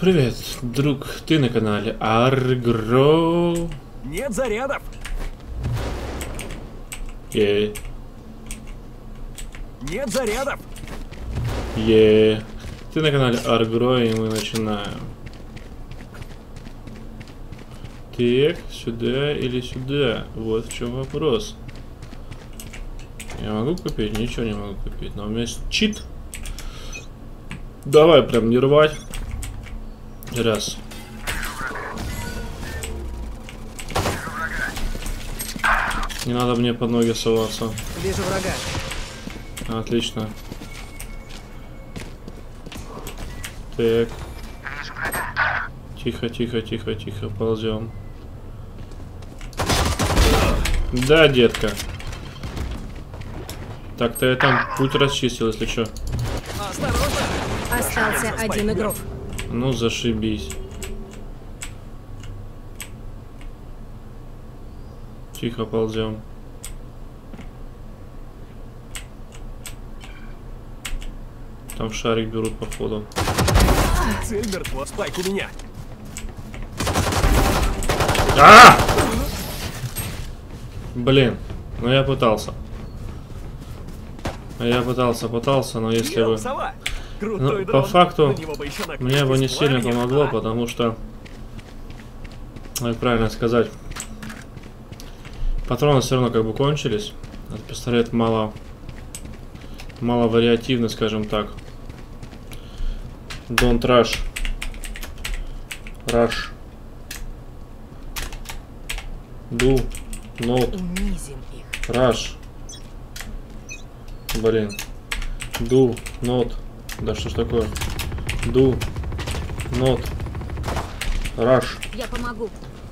Привет, друг, ты на канале Аргро. Нет зарядов. Е. Нет зарядов. Е. Ты на канале Аргро, и мы начинаем. Так, сюда или сюда? Вот в чем вопрос. Я могу купить? Ничего не могу купить. Но у меня есть чит. Давай прям не рвать. Раз. Не надо мне под ноги соваться. Вижу врага. Отлично. Так. Тихо, тихо, тихо, тихо. Ползем. Да, детка. Так-то я там путь расчистил, если что. Осторожно. Остался один игрок. Ну, зашибись. Тихо ползем. Там шарик берут, походу. Цель мертва. Спайк у меня. А! Блин, ну я пытался. Пытался, но если бы... Сова. Ну, Крутой по дрон. факту, На него бы еще мне бы не накрутить сильно пламенем. помогло, потому что, как правильно сказать, патроны все равно как бы кончились. Этот пистолет мало вариативный, скажем так. Don't rush. Rush. Do not Унизим их. rush. Блин. Do not. Да что ж такое? Do not rush. Я помогу.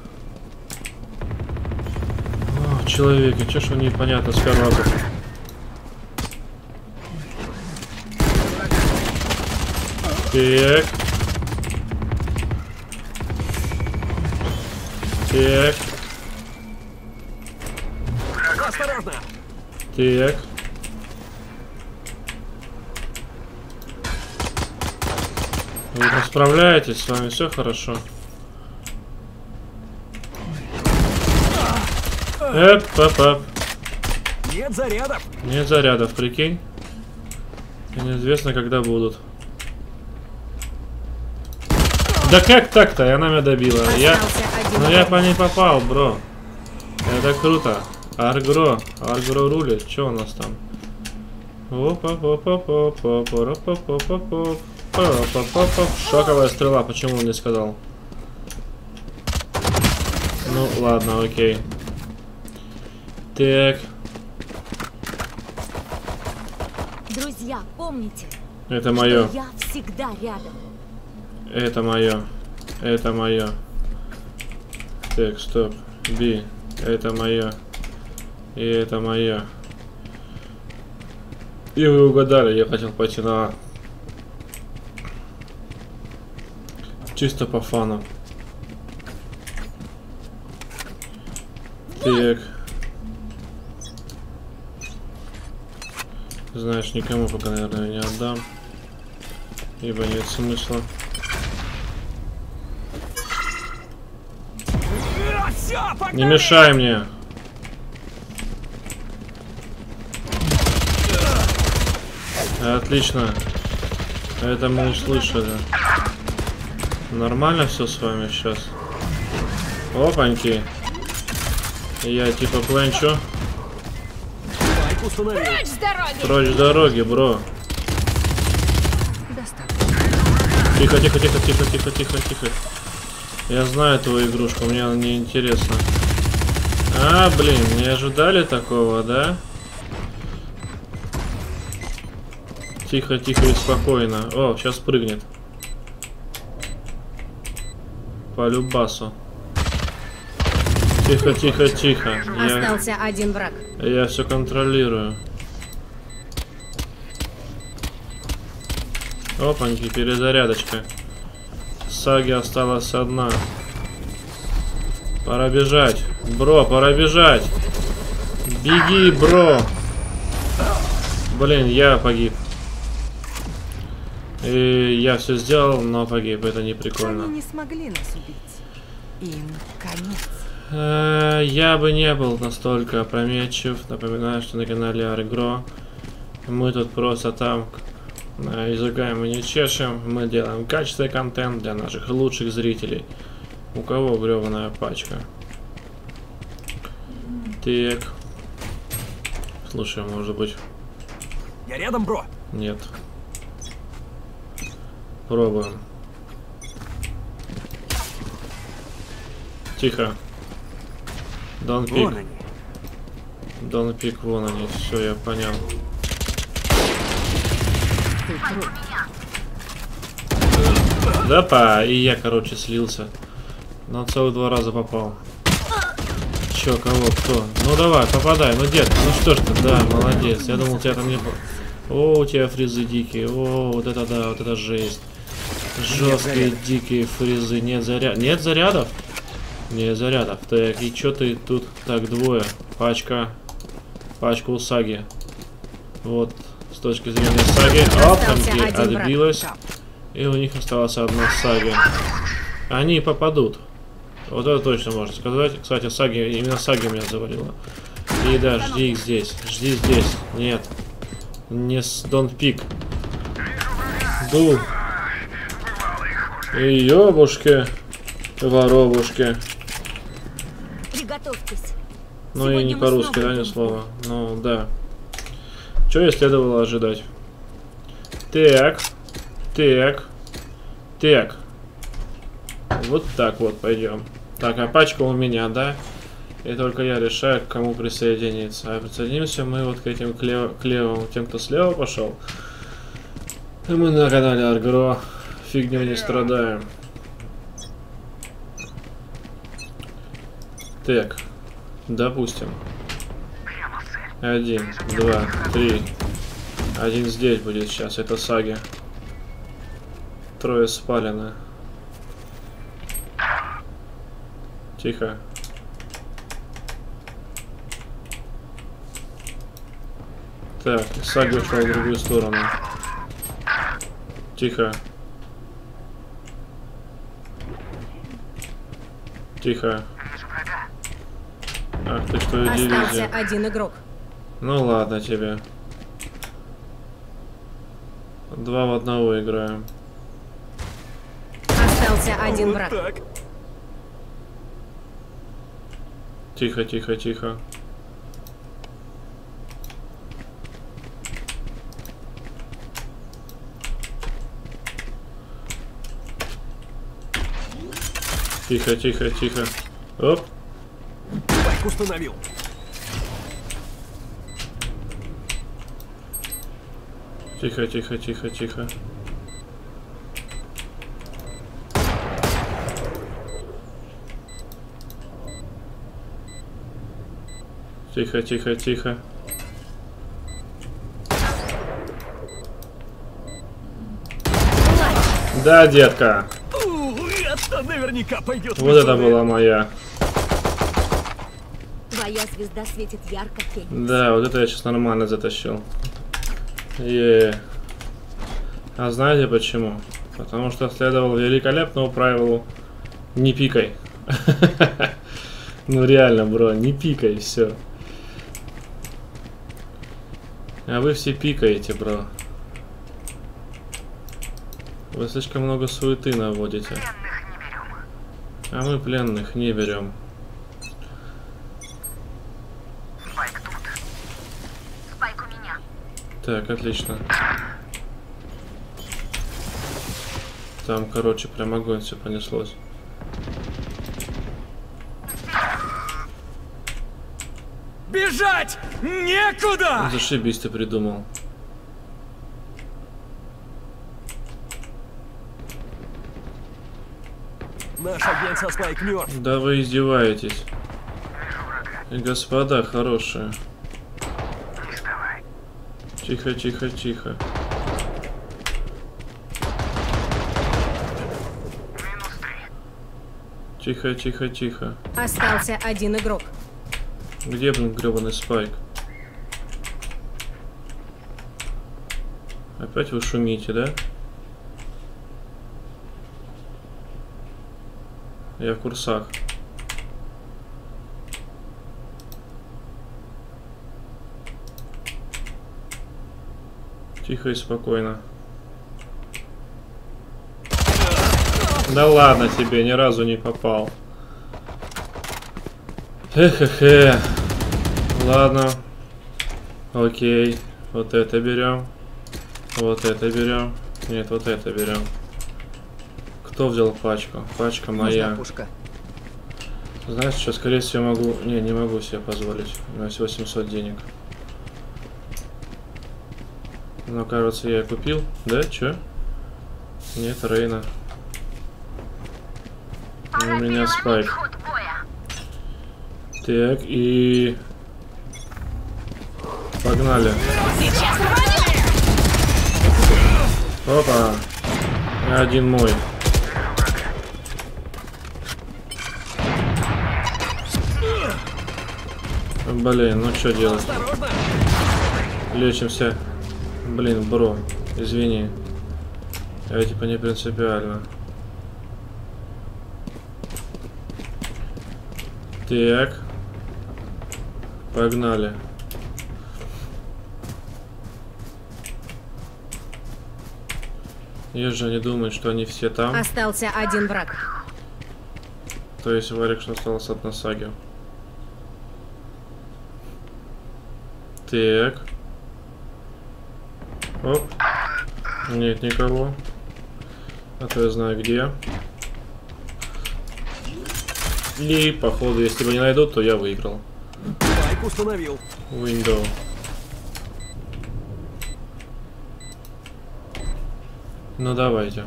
О, человеки, че ж он непонятно с первого раза. Так. Так. Осторожно. Так. Вы справляетесь, с вами все хорошо. Эп. Нет зарядов. Нет зарядов, прикинь. И неизвестно, когда будут. Да как так-то? И она меня добила. Ну я по ней попал, бро. Это круто. Аргро рулит. Что у нас там? Шоковая стрела, почему он не сказал? Ну ладно, окей. Так. Друзья, помните, Это мое. что я всегда рядом. Это мое. Это мое. Так, стоп. Би. Это мое. И это мое. И вы угадали, я хотел пойти на А. Чисто по фану. Так. Знаешь, никому пока, наверное, не отдам. Ибо нет смысла. Все, погнали. Не мешай мне. Отлично. Это мы услышали. Нормально все с вами сейчас. Опаньки. Я типа пленчу. Спайк установил. Прочь с дороги! Прочь с дороги, бро. Достаточно. Тихо, тихо, тихо, тихо, тихо, тихо, тихо. Я знаю твою игрушку, мне она не интересна. А, блин, не ожидали такого, да? Тихо, тихо и спокойно. О, сейчас прыгнет. По любасу. Тихо, тихо, тихо. Остался один враг. Я все контролирую. Опаньки, перезарядочка. Саги осталась одна. Пора бежать. Бро, пора бежать. Беги, бро. Блин, я погиб. И я все сделал, но погиб. Это не Они прикольно. не смогли нас убить. Им конец. Я бы не был настолько опрометчив. Напоминаю, что на канале Аргро мы тут просто там языками мы не чешем. Мы делаем качественный контент для наших лучших зрителей. У кого гребаная пачка? Так. Слушай, может быть... Я рядом, бро. Нет. Пробуем. Тихо. Don't Вон pick. они. Don't pick, вон они. Все, я понял. Ты труп. Да-па, и я, короче, слился. На целых 2 раза попал. Чё, кого, кто? Ну давай, попадай, ну детка, ну что ж ты, да, молодец. Я думал, тебя там не было. О, у тебя фризы дикие, о, вот это да, вот это жесть. Жесткие дикие фризы, нет зарядов. Нет зарядов? Нет зарядов. Так, и чё ты тут? Так, 2. Пачка. Пачка у Саги. Вот, с точки зрения Саги. Опаньки, отбилась. И у них осталась одна Сага. Они попадут. Вот это точно можно сказать. Кстати, Саги, именно Саги меня завалила. И да, жди их здесь. Жди здесь. Нет. Не с Don't Pick. Ду. И ёбушки. Воробушки. Приготовьтесь. Ну и не Сегодня мы по-русски, снова да, ни будем. слова. Ну, да. Что и следовало ожидать. Так. Так. Так. Вот так вот пойдем. Так, а пачка у меня, да? И только я решаю, к кому присоединиться. А присоединимся мы вот к этим к левым, тем, кто слева пошел. И мы на канале Аргро фигню не страдаем. Так, допустим. 1, 2, 3. 1 здесь будет сейчас, это Саги. 3 спалено. Тихо. Так, Саги ушел в другую сторону. Тихо. Тихо. Ах ты что, Остался дивизия. 1 игрок. Ну ладно тебе. 2 в 1 играем. Остался 1 Вот враг. так. Тихо, тихо, тихо. Тихо, тихо, тихо. Оп. Байк установил. Тихо, тихо, тихо, тихо. Тихо, тихо, тихо. Да, детка. Это наверняка пойдет. Вот это была моя. Твоя звезда светит ярко, Феникс. Да, вот это я сейчас нормально затащил. А знаете почему? Потому что следовал великолепному правилу не пикай. Ну реально, бро, не пикай, все. А вы все пикаете, бро. Вы слишком много суеты наводите. А мы пленных не берем. Спайк тут. Спайк у меня. Так, отлично. Там, короче, прям огонь все понеслось. Бежать некуда! Зашибись ты придумал. Наш агент со Спайк мертв. Да вы издеваетесь. Господа хорошие. Тихо, тихо, тихо. Тихо, тихо, тихо. Остался 1 игрок. Где, блин, гребаный Спайк? Опять вы шумите, да? Я в курсах. Тихо и спокойно. Да ладно тебе, ни разу не попал. Хе-хе-хе. Ладно. Окей. Вот это берем. Вот это берем. Нет, вот это берем. Кто взял пачку? Пачка моя. Пушка. Знаешь, что, скорее всего, могу... Не могу себе позволить. У меня всего 700 денег. Но, кажется, я купил. Да, чё? Нет, Рейна. У меня спайк. Ход боя. Так, и... Погнали. Опа. Один мой. Блин, ну что делать? Осторожно! Лечимся. Блин, бро, извини. Я типа не принципиально. Так. Погнали. Есть же, они думают, что они все там. Остался один враг. То есть Варик, что осталось от Насаги. Так. Оп. Нет никого. А то я знаю где. И походу, если бы не найдут, то я выиграл. Спайк установил. Window. Ну давайте.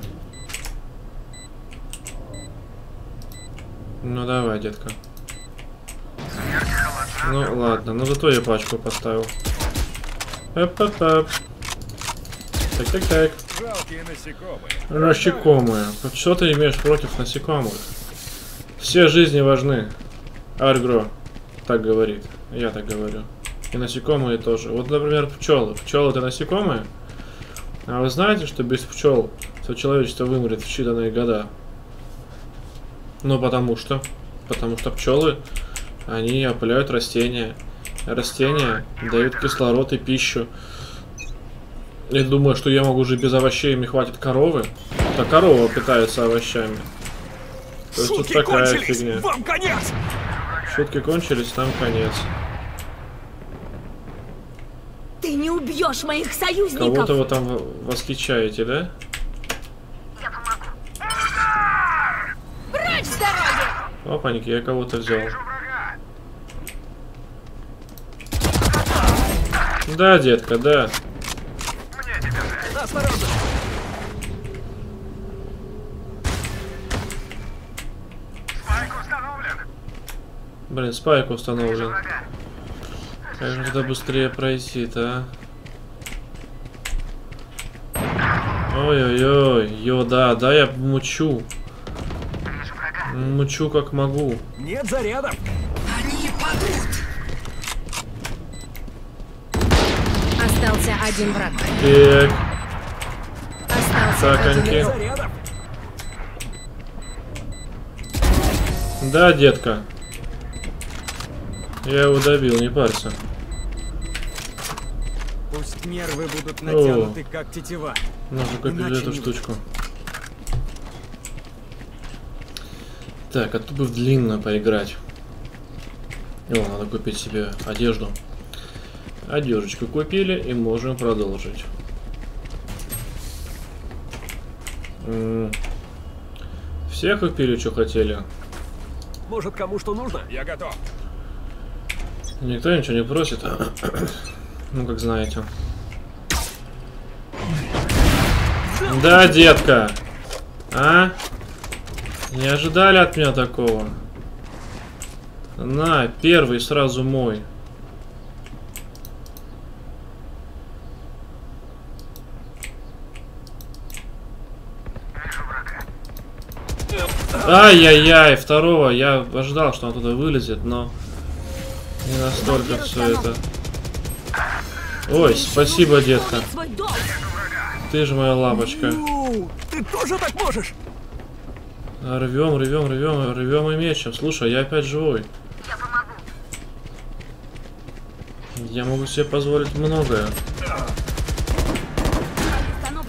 Ну давай, детка. Ну ладно, но зато я пачку поставил. Эп-эп-эп. Так. Жалкие насекомые. Насекомые. Что ты имеешь против насекомых? Все жизни важны. Аргро так говорит. Я так говорю. И насекомые тоже. Вот, например, пчелы. Пчелы это насекомые. А вы знаете, что без пчел все человечество вымрет в считанные года? Ну, потому что пчелы, они опыляют растения. Растения дают кислород и пищу. Я думаю, что я могу жить без овощей, и мне хватит коровы. Так корова питается овощами. То есть тут Шутки такая кончились! фигня. Вам конец! Шутки кончились, там конец. Ты не убьешь моих союзников. Кого-то вы там восхищаете, да? Я помогу. Прочь с дороги! Опаньки, я кого-то взял. Да, детка, да. Осторожно! Спайк установлен. Блин, спайк установлен. Как же туда быстрее пройти-то, а? Ой-ой-ой, да, я мучу. Вижу врага. Мучу как могу. Нет зарядов! Остался один враг. Так, Остался Так, один Аньки. игрок. Зарядов! да, детка. Я его добил, не парься. Пусть нервы будут натянуты, как тетива. Нужно купить Иначе эту не штучку. Так, а тут бы в длинно поиграть. О, надо купить себе одежду. Одежечку купили и можем продолжить. Все купили, что хотели. Может, кому что нужно? Я готов. Никто ничего не просит. Ну, как знаете. Да, детка. А? Не ожидали от меня такого? На, первый сразу мой. Вижу врага. Ай-яй-яй, второго. Я ожидал, что он туда вылезет, но не настолько все это. Ой, спасибо, детка. Свой долг. Ты же моя лапочка. Ты тоже так можешь? Рвем и мечем. Слушай, я опять живой. Я помогу. Я могу себе позволить многое. Установлен.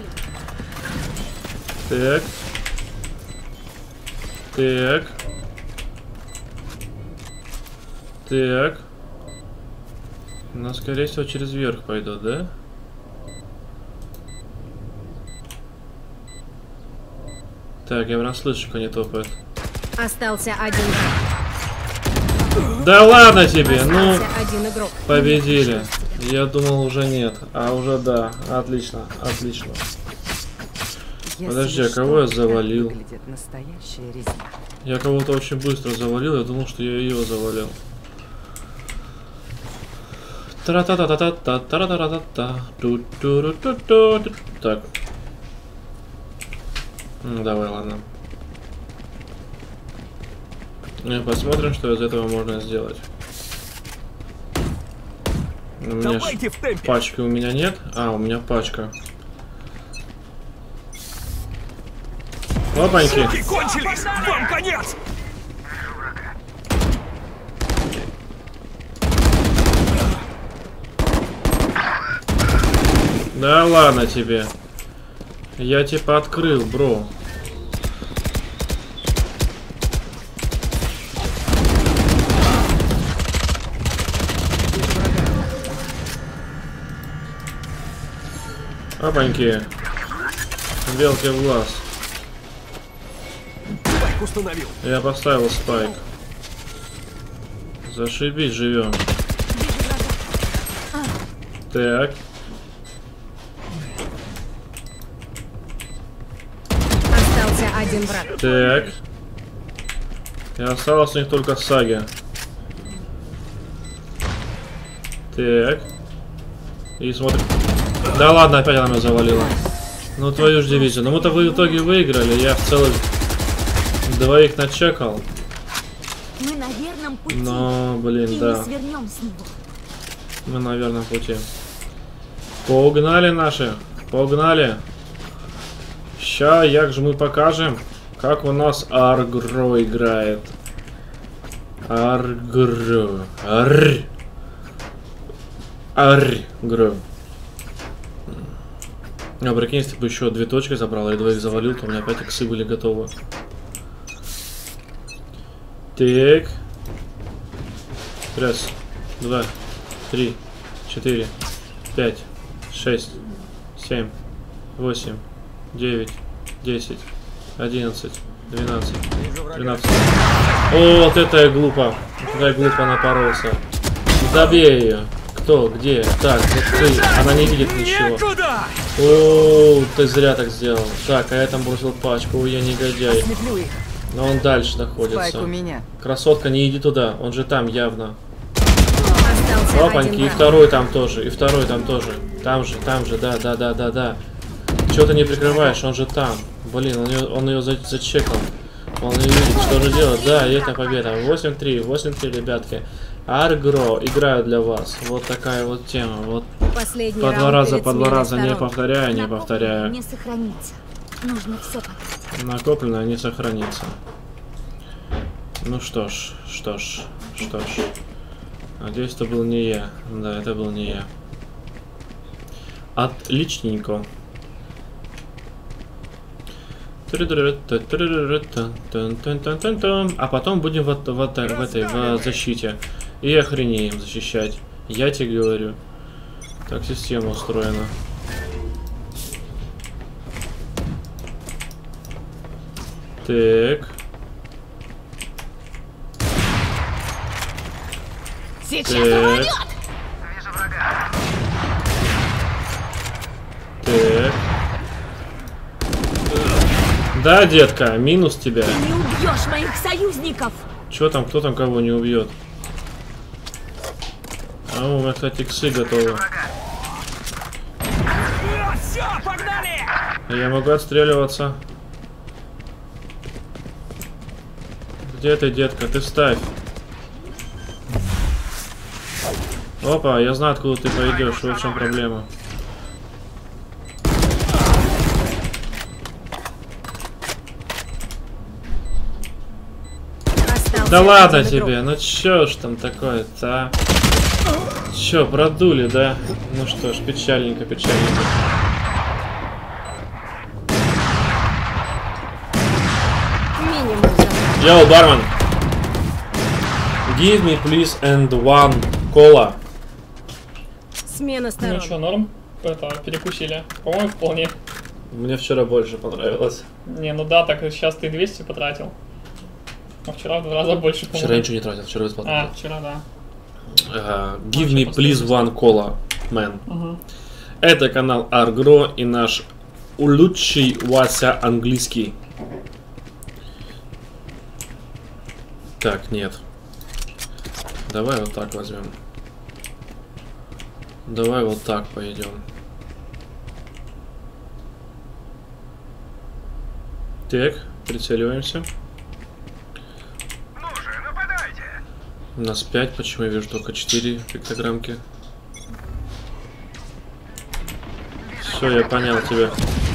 Так. Так. Так. Ну, скорее всего, через верх пойдут, да? Так, я прям слышу, как они топают. Остался один враг. Да ладно тебе, ну, Остался один игрок. победили. Я думал, уже нет, а уже да. Отлично, отлично. Если Подожди, а что, кого я так завалил? выглядит настоящая резня. Я кого-то очень быстро завалил, я думал, что я ее завалил. Тара-та-та-та-та, тара-та-та-та-та, ту-ту-ру-ту-ту. Так. Ну, давай, ладно. Ну, посмотрим, что из этого можно сделать. У меня Давайте в темпе. пачки у меня нет. А, у меня пачка. Опаньки. Руки кончились! Вам конец! Да ладно тебе. Я типа открыл, бро. Опаньки. Белки в глаз. Спайк установил. Я поставил спайк. Зашибись, живем. Так. Остался один враг. Так. И осталось у них только Саги. Так. И смотрим. Да ладно, опять она меня завалила. Ну твою ж дивизию. Ну мы-то в итоге выиграли. Я в целых двоих начекал. Мы на верном пути. Но, блин, И да. не свернем с него. Мы на верном пути. Погнали наши. Погнали. Ща, як же мы покажем, как у нас Аргро играет. Аргро. Аргро. А прикинь, если бы еще 2 точки забрал и 2 их завалил, то у меня опять иксы были готовы. Так. Раз, 2, 3, 4, 5, 6, 7, 8, 9, 10, 11, 12, 13. О, вот это я глупо. Вот это я глупо напоролся. Добей ее. Кто? Где? Так, вот ты. Она не видит ничего. Некуда! О, ты зря так сделал. Так, а я там бросил пачку. Ой, я негодяй. Сметлю их. Но он дальше Спайк находится. у меня. Красотка, не иди туда. Он же там явно. Остался Опаньки, один и враг. второй там тоже, и второй там тоже. Там же, да. Чего ты не прикрываешь, он же там. Блин, он ее зачекал. Он не видит, что же делать. Да, и это победа. 8-3, ребятки. Аргро, играю для вас. Вот такая вот тема. Вот Последний по 2 раунд раза, перед по 2 сменой раза, не сторон. повторяю, не Накопленное повторяю. не сохранится. Нужно все потратить. Накопленное не сохранится. Ну что ж. Надеюсь, это был не я. Да, это был не я. Отличненько. А потом будем в этой защите. И охренеем защищать. Я тебе говорю. Так система устроена. Так. Сейчас Так. рванет! Вижу врага. Так. Да, детка, минус тебя. Ты не убьешь моих союзников! Чё там, кто там кого не убьет? А у меня, кстати, иксы готовы. Все, погнали! Я могу отстреливаться. Где ты, детка? Ты ставь. Опа, я знаю, откуда ты пойдешь. Вот в чем проблема. Станция ладно 1 тебе, ну чё ж там такое-то, а? Чё, продули, да? Ну что ж, печальненько, печальненько. Минимум забрать. Йоу, бармен. Give me please and one cola. Смена сторон. Ну что, норм? Это, перекусили. По-моему, вполне. Мне вчера больше понравилось. Не, ну да, так сейчас ты 200 потратил. А вчера в 2 раза больше, Вчера по-моему. я ничего не тратил, вчера бесплатно. А, вчера, да. Give me please one cola, man. Угу. Это канал Аргро и наш лучший Вася английский. Так, нет. Давай вот так возьмем. Давай вот так пойдем. Так, прицеливаемся. Ну же, нападайте! У нас 5, почему я вижу только 4 пиктограммки? Все, я понял тебя.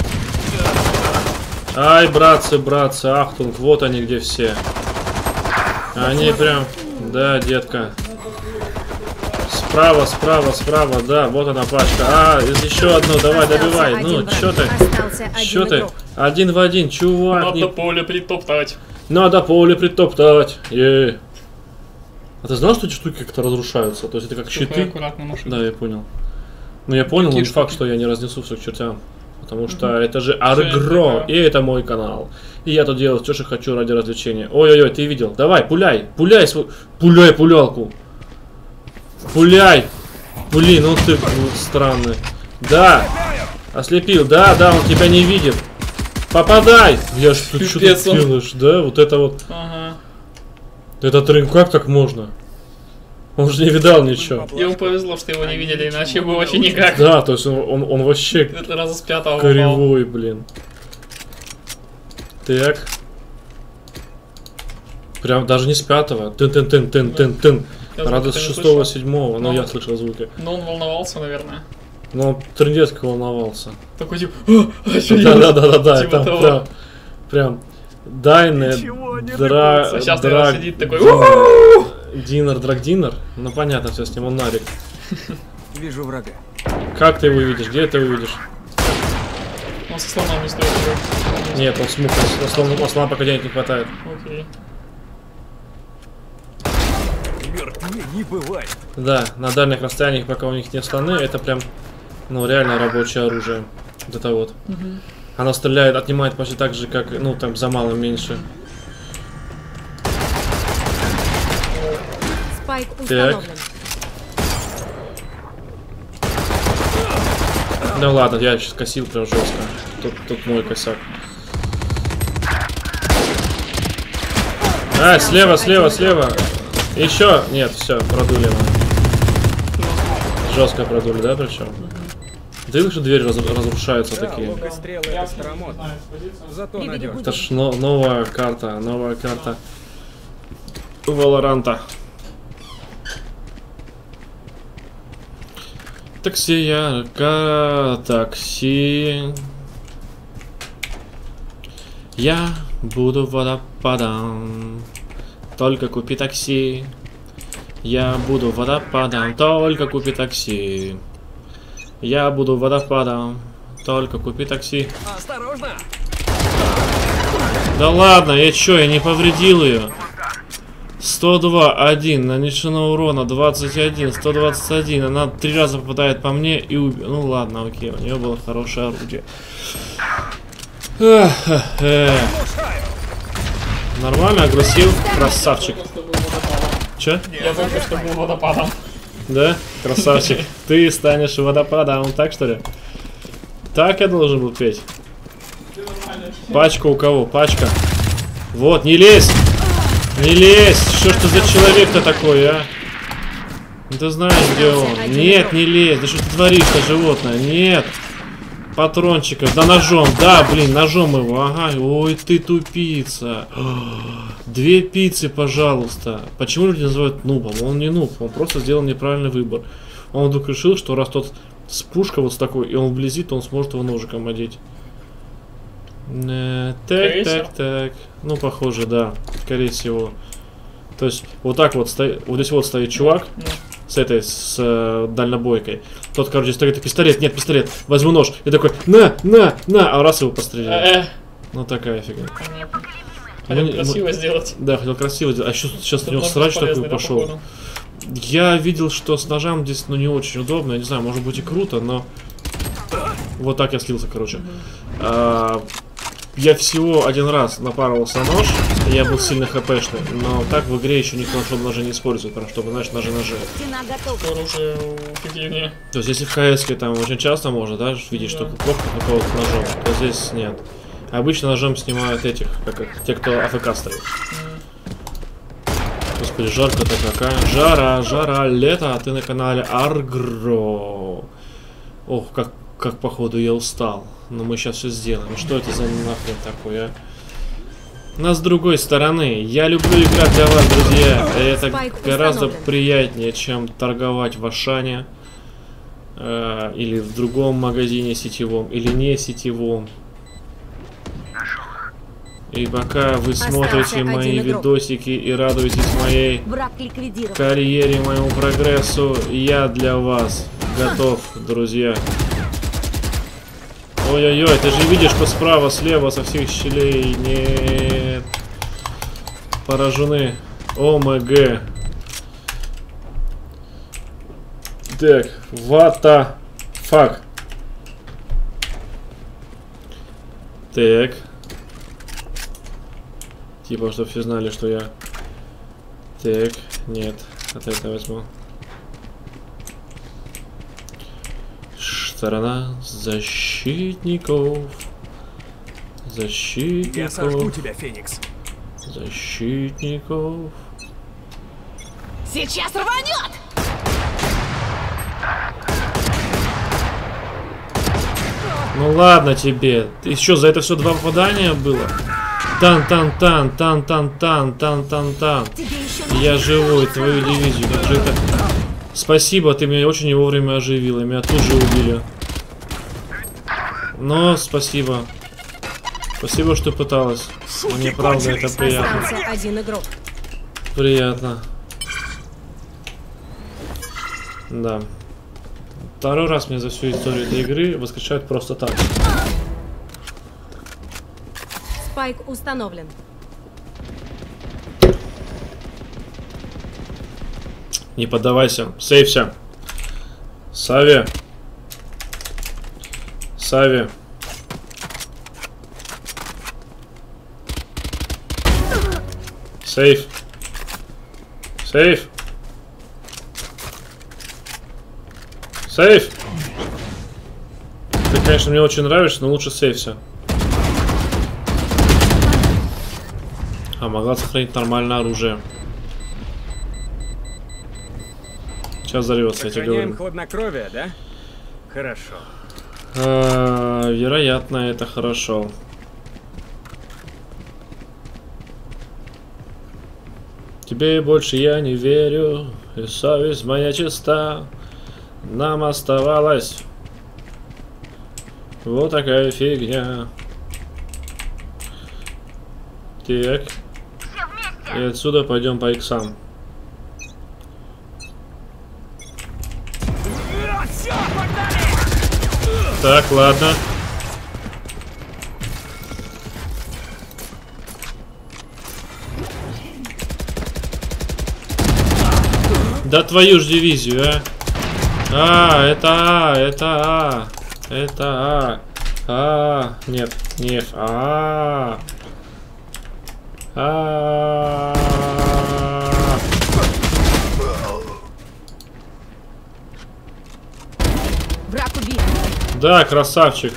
Ай, братцы, братцы, ахтунг, вот они где все. Они прям, да, детка. Справа, справа, справа, да, вот она пачка. А, еще одну, давай, добивай. Ну, чё ты? Чё ты? Один в один, чувак. Надо не- поле притоптать. Надо поле притоптать. А ты знал, что эти штуки как-то разрушаются? То есть это как Сухая, щиты? аккуратно машина. Да, я понял. Ну я понял, но Какие не факт, штуки? что я не разнесу все к чертям. Потому что это же Аргро, такое? и это мой канал. И я тут делаю все, что хочу ради развлечения. Ой-ой-ой, ты видел? Давай, пуляй, пуляй свой... Пуляй пулялку. Пуляй. Блин, ну ты странный. Да, ослепил, да, он тебя не видит. Попадай. Я ж тут что Пипец ты он. делаешь, да? Вот это вот. Ага. Этот рынок, как так можно? Он же не видал ничего. Ему повезло, что его не видели, иначе бы вообще никак. Да, то есть он вообще Это раза с 5-го попал. кривой, блин. Так. Прям даже не с 5-го. Тын. Я Правда, с звуки-то не 6-го, слышал. 7-го. Ну, Ну. я слышал звуки. Но он волновался, наверное. Но он трындецко волновался. Такой типа, а что Да. Типа Там того. прям. Дайне, А сейчас наверное, сидит такой, Динер, драгдинер. Ну, понятно, все с ним, он нарик. Вижу врага. Как ты его видишь? Где ты его видишь? он со слоном не стоит. Нет, он с мухой. Слона пока денег не хватает. Окей. Мертвее не бывает. Да, на дальних расстояниях, пока у них нет слоны, это прям, ну, реально рабочее оружие. Вот это вот. Оно стреляет, отнимает почти так же, как, ну, там, за мало меньше. Спайк установлен. Ну ладно, я сейчас косил прям жестко. Тут мой косяк. А, слева. Еще. Нет, все, продули. Жестко продули, да, причем? Ты видишь, что двери разрушаются такие? Стрелы это старомод. Зато надежно. Это ж новая карта Валоранта. Такси, такси. Я буду водопадом. Только купи такси. Я буду водопадом. Только купи такси. Я буду водопадом. Только купи такси. Осторожно! Да ладно, я чё, я не повредил ее. 102-1, нанесено урона 21, 121. Она 3 раза попадает по мне и убил. Ну ладно, окей, у нее было хорошее орудие. Нормально, агрессив, красавчик. Чё? Я только что был водопадом. Да? Красавчик. Ты станешь водопадом, так что ли? Так я должен был петь. Пачка у кого? Пачка. Вот, не лезь! Не лезь! Что ж ты за человек-то такой, а? Ну, ты знаешь, где он. Нет, не лезь. Да что ты творишь-то, животное? Нет. Патрончиков. Да ножом. Да, блин, ножом его. Ага. Ой, ты тупица. 2 пиццы, пожалуйста. Почему люди называют нубом? Он не нуб. Он просто сделал неправильный выбор. Он вдруг решил, что раз тот с пушкой вот с такой, и он вблизи, то он сможет его ножиком одеть. Так. Ну, похоже, да. Скорее всего. То есть вот так вот стоит, вот здесь вот стоит чувак Ну. с дальнобойкой. Тот, короче, стоит, пистолет, нет, пистолет, возьму нож. И такой, на, а раз его пострелял. Ну такая фигня. Понятно. Ну, Хотел красиво сделать. Да, хотел красиво сделать. А сейчас у него Нож срач такой бесполезный, да, пошел. походу. Я видел, что с ножом здесь, ну, не очень удобно. Я не знаю, может быть и круто, но... Вот так я слился, короче. Я всего один раз напарывался на нож. Я был сильно хпшный. Но так в игре еще никто ножи не использует. Потому что, знаешь, ножи. Стена готова. Оружие эффективнее. То есть, если в КС там очень часто можно, да, видеть, что плохо на кого-то ножом, то здесь нет. Обычно ножом снимают этих, те, кто АФК стоит. Господи, жарко-то какая. Жара, лето, а ты на канале Аргро. Ох, как походу я устал. Но мы сейчас все сделаем. Что это за нахрен такое, а? Но с другой стороны, я люблю играть для вас, друзья. Это гораздо приятнее, чем торговать в Ашане. Или в другом магазине сетевом, или не сетевом. И пока вы смотрите мои видосики и радуетесь моей Враг ликвидирован. карьере, моему прогрессу, я для вас готов, друзья. Ой-ой-ой, ты же видишь, что справа, слева, со всех щелей. Нет. Поражены. ОМГ. Так, what the fuck. Так. Типа, чтобы все знали, что я... Так, нет. От этого возьму. Сторона защитников. Я сожгу тебя, Феникс. Защитников. Сейчас рванет! Ну ладно тебе. Еще за это все 2 попадания было. Тан-тан-тан, тан-тан-тан, тан-тан-тан. Я живой, твою дивизию. Как же это... Спасибо, ты меня очень не вовремя оживил, и меня тут же убили. Но спасибо. Спасибо, что пыталась. Мне правда это приятно. Остался один игрок. Приятно. Да. Второй раз мне за всю историю этой игры воскрешают просто так. Спайк установлен. Не поддавайся. Сейвся. Сави. Сави. Сейф. Сейф. Сейф. Ты, конечно, мне очень нравишься, но лучше сейвся. А могла сохранить нормальное оружие. Сейчас взорвется, я тебе Сохраняем говорю. хладнокровие, да? Хорошо. Вероятно, это хорошо. Тебе больше я не верю, и совесть моя чиста. Нам оставалось вот такая фигня. Так. И отсюда пойдем по иксам. Так, ладно. Да твою ж дивизию, а. Это нет, не F, Враг убит. Да, красавчик.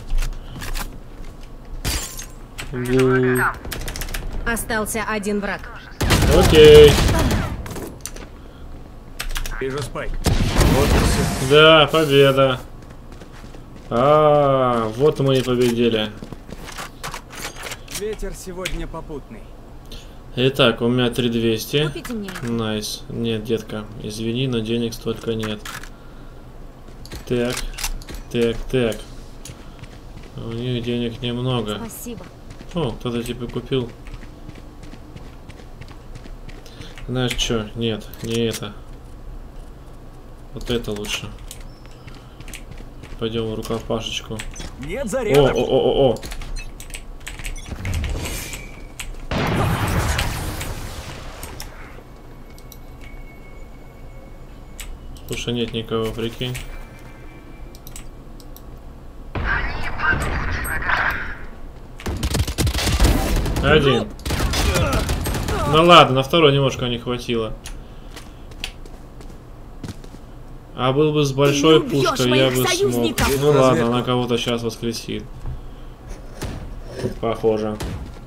Остался один враг. Окей. Вижу Спайк. Да, победа. Вот мы и победили. Ветер сегодня попутный. Итак, у меня 3200. Купите мне. Найс. Нет, детка, извини, но денег столько нет. Так, так. У них денег немного. Спасибо. О, кто-то типа купил. Знаешь что? Нет, не это. Вот это лучше. Пойдем в рукопашечку. Нет О, заряда. о. Слушай, нет никого, прикинь. Один. Ну ладно, на второй немножко не хватило. А был бы с большой Ты не убьёшь пушкой, я моих бы смог. союзников! Ну ладно, она кого-то сейчас воскресит. Похоже.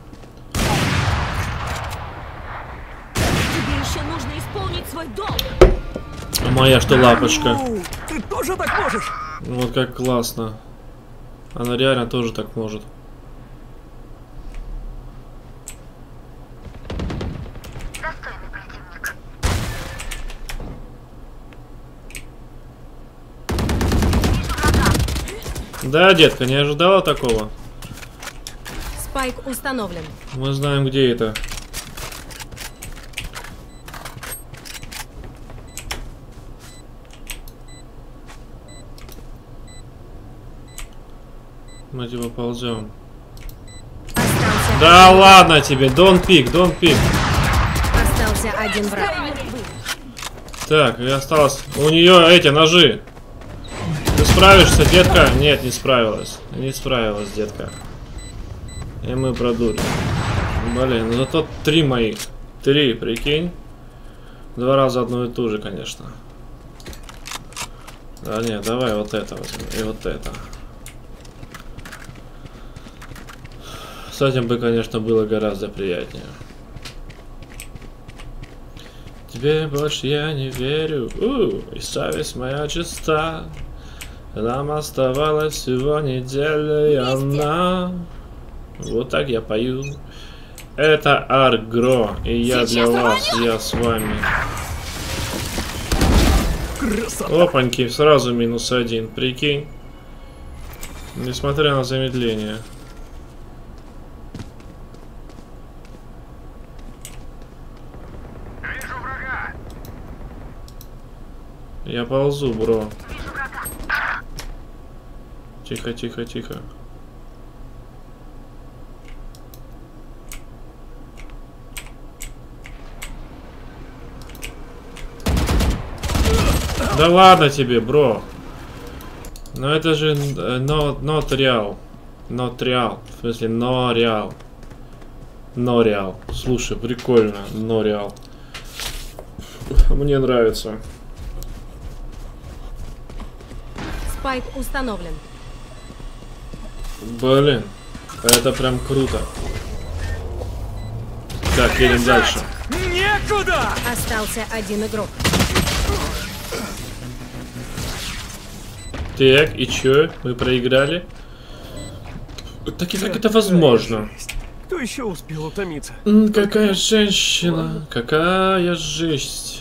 Тебе еще нужно исполнить свой долг. А моя что лапочка? Ну, ты тоже так можешь? Вот как классно. Она реально тоже так может. Достойный противник. Да, детка, не ожидала такого? Спайк установлен. Мы знаем, где это. Мы типа ползем. Остался, Да ладно тебе, don't pick. остался один враг. Так, и осталось. У нее эти ножи. Ты справишься, детка? Нет, не справилась. Не справилась, детка. И мы продули. Блин, ну зато 3 моих. 3, прикинь. 2 раза одно и то же, конечно. Да нет, давай вот это возьмем. И вот это. С этим бы, конечно, было гораздо приятнее. Тебе больше я не верю. И совесть моя чиста. Нам оставалось всего неделя, и она... Вот так я пою. Это Аргро, и я Сейчас для вас, я с вами. Опаньки, сразу -1, прикинь. Несмотря на замедление. Вижу врага. Я ползу, бро. Тихо, тихо, тихо. Да ладно тебе, бро. Но это же not real. Not real. В смысле, no real. No real. Слушай, прикольно. No real. Мне нравится. Спайк установлен. Блин. Это прям круто. Так, едем дальше. Некуда! Остался один игрок. Так, и чё? Мы проиграли? Так и как это возможно? Кто еще успел утомиться? Какая женщина, какая жесть.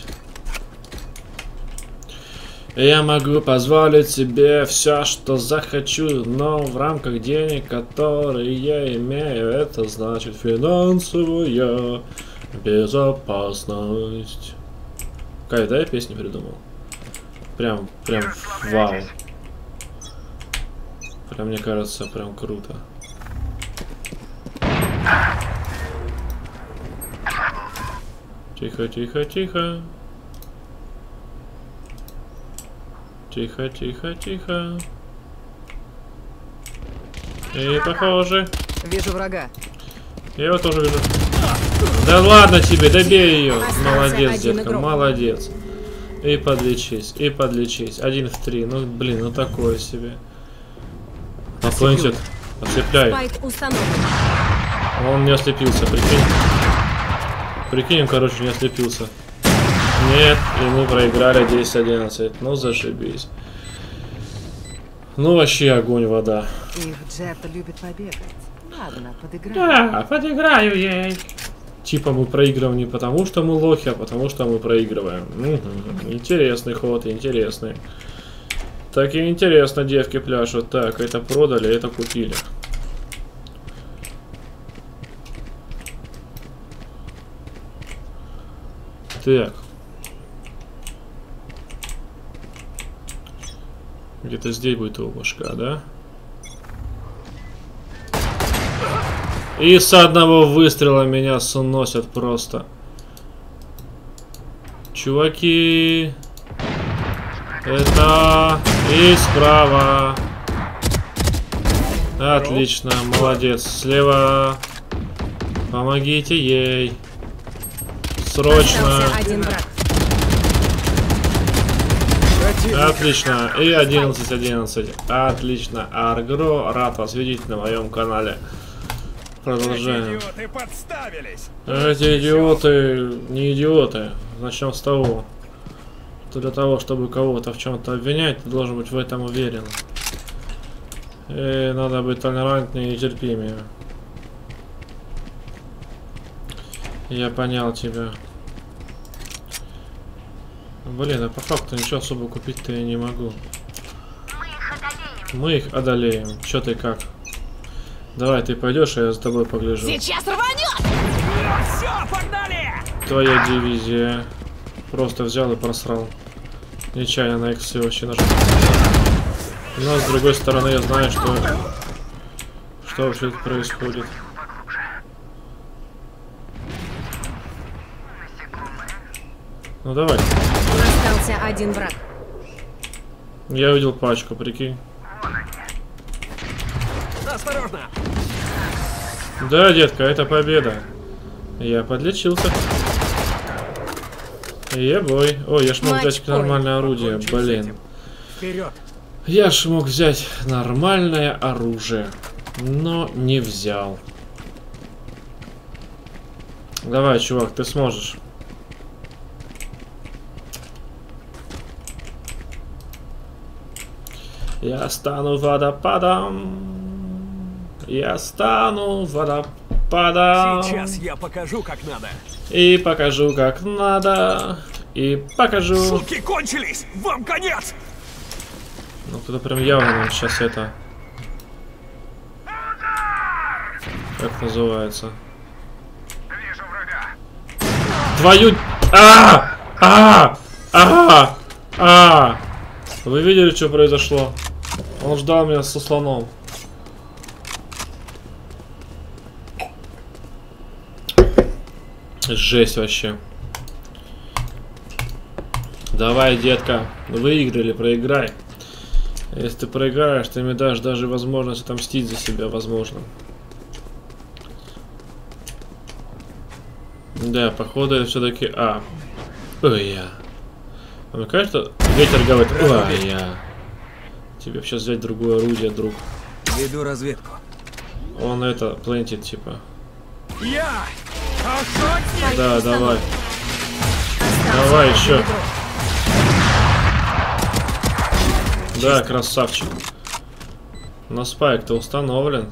Я могу позволить себе все, что захочу, но в рамках денег, которые я имею, это значит финансовая безопасность. Кай, да, я песню придумал? Прям вау. Прям, мне кажется, прям круто. Тихо, тихо, тихо. Тихо, тихо, тихо. И похоже. Вижу врага. Я его тоже вижу. Да ладно тебе, добей ее. Остался Молодец, один детка, игрок. молодец. И подлечись, и подлечись. 1 в 3. Ну, блин, ну такое себе. Наклонит. Ослепляй. Спайк установлен. Он не ослепился, прикинь. Прикинь, он, короче, не ослепился. Нет, и мы проиграли 10-11. Ну, зашибись. Ну, вообще огонь, вода. Их Джет любит побегать. Ладно, подыграем. Да, подыграю ей. Типа мы проигрываем не потому, что мы лохи, а потому, что мы проигрываем. Угу. Интересный ход, интересный. Так и интересно, девки пляшут. Так, это продали, это купили. Так. Где-то здесь будет его башка, да? И с одного выстрела меня сносят просто. Чуваки. Это и справа. Отлично, молодец. Слева. Помогите ей. Срочно. Остался один враг. Отлично. И 11-11. Отлично. Аргро, рад вас видеть на моем канале. Продолжаем. Идиоты подставились. Эти идиоты не идиоты. Начнем с того, что для того, чтобы кого-то в чем-то обвинять, ты должен быть в этом уверен. И надо быть толерантнее и терпимее. Я понял тебя. Блин, а по факту ничего особо купить-то я не могу. Мы их одолеем. Чё ты как? Давай, ты пойдешь, а я за тобой погляжу. Сейчас рванет! Все, погнали! Твоя дивизия. Просто взял и просрал. Нечаянно на X вообще нажал. Но с другой стороны я знаю, что вообще тут происходит. Ну давай. Остался один враг. Я увидел пачку, прикинь. Осторожно! Да, детка, это победа. Я подлечился. Ебой. Ой, я ж мог взять нормальное орудие, блин. Вперед! Я ж мог взять нормальное оружие, но не взял. Давай, чувак, ты сможешь. Я стану водопадом. Я стану водопадом. Сейчас я покажу, как надо. И покажу, как надо. И покажу. Шутки кончились! Вам конец! Ну, кто-то прям явно нам сейчас это... Как называется? Вижу врага. Твою... Вы видели, что произошло? Он ждал меня со слоном. Жесть вообще. Давай, детка. Выиграли, проиграй. Если ты проиграешь, ты мне дашь даже возможность отомстить за себя, возможно. Да, походу я все-таки... Ой, я. А мне кажется, ветер говорит, ой, я. Тебе сейчас взять другое орудие, друг. Веду разведку. Он это, плентит, типа. Я! Охотник! Да, давай. Остался Давай один еще. игрок. Да, красавчик. Но спайк-то установлен.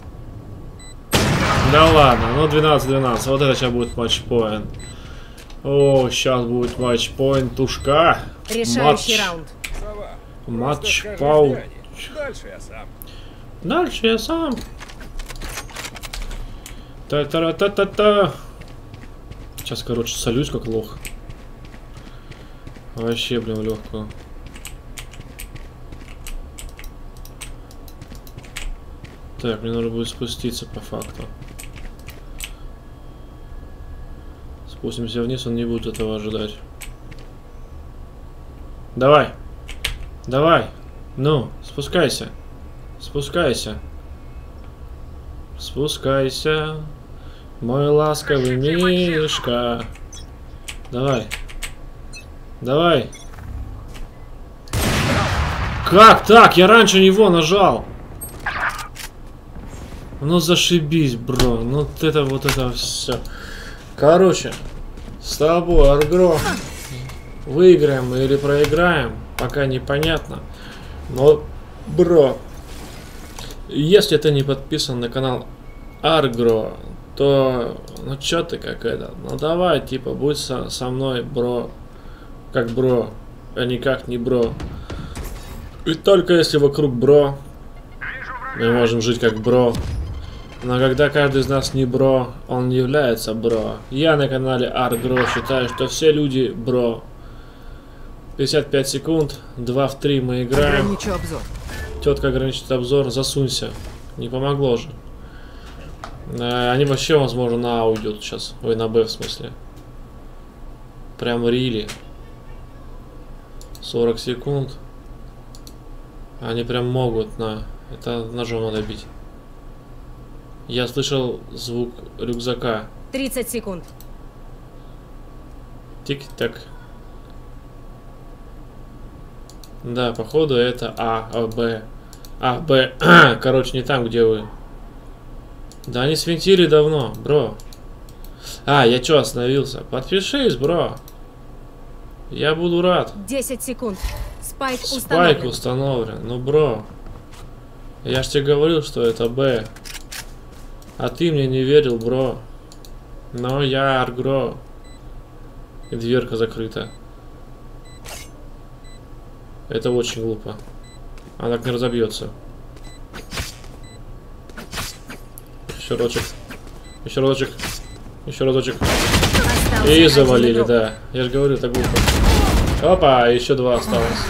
Да ладно, ну 12-12. Вот это сейчас будет матчпоинт. О, сейчас будет матчпоинт тушка. Решающий раунд. Матчпоинт. Дальше я сам. Дальше я сам. Та-та-та-та-та. Сейчас, короче, солюсь как лох. Вообще, блин, в легкую. Так, мне нужно будет спуститься по факту. Спустимся вниз, он не будет этого ожидать. Давай. Давай. Ну, спускайся. Спускайся. Спускайся. Мой ласковый мишка. Давай. Давай. Как так? Я раньше него нажал. Ну зашибись, бро. Ну вот это все. Короче, с тобой, Аргро. Выиграем мы или проиграем, пока непонятно. Но, бро, если ты не подписан на канал Аргро, то, ну чё ты как это? Ну давай, типа, будь со мной, бро. Как бро, а никак не бро. И только если вокруг бро, мы можем жить как бро. Но когда каждый из нас не бро, он не является бро. Я на канале Аргро считаю, что все люди бро. 55 секунд, 2 в 3 мы играем. Ограничу обзор. Тетка ограничит обзор, засунься. Не помогло же. Они вообще, возможно, на А уйдут сейчас. Ой, на Б в смысле. Прям рили. 40 секунд. Они прям могут на... Это ножом надо бить. Я слышал звук рюкзака. 30 секунд. Тик-так. Да, походу это А, Б. А, Б. Короче, не там, где вы. Да они свинтили давно, бро. А, я чё остановился? Подпишись, бро. Я буду рад. 10 секунд. Спайк Спайк установлен. установлен. Ну, бро. Я ж тебе говорил, что это Б. А ты мне не верил, бро. Но я Аргро. И дверка закрыта. Это очень глупо. Она так не разобьется. Еще разочек. Еще разочек. Еще разочек. Остался И один завалили, игрок. да. Я же говорю, это глупо. Опа, еще 2 осталось.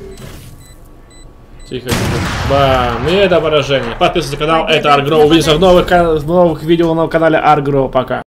Тихо, тихо. Бам! И это поражение. Подписывайтесь на канал, это Аргро. Увидимся в новых видео на канале Аргро. Пока.